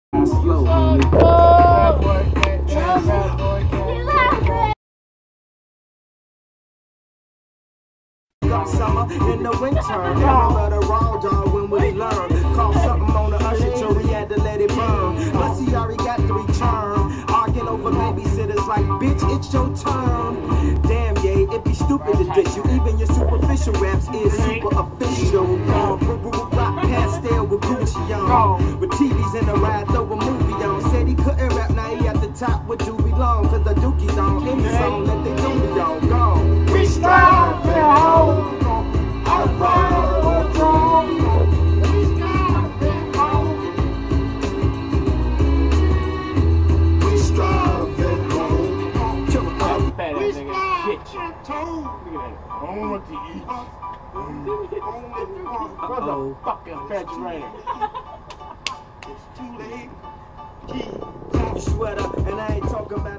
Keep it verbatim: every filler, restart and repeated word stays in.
Slow, homie. Summer in the winter, and I the raw dog when we learn. Call something on the usher, so we had to let it burn. But see, I already got the return. Arguing over babysitters like, bitch, it's your turn. Damn, yeah, it be stupid to diss you. Even your superficial raps is super official. Rock pastel with Gucci on. With T Vs in the ride, throw a movie on. Said he couldn't rap, now he at the top with Doobie Long. Cause the Dookie's on in the song, let they do me on. Go. We strive for home. I ride on drum. We strive for home. We strive at home. We strive at home. I don't want to eat. Where's the fucking refrigerator? It's too late. You sweater, and I ain't talking about